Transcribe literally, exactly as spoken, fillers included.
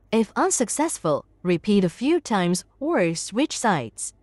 If unsuccessful, repeat a few times or switch sides.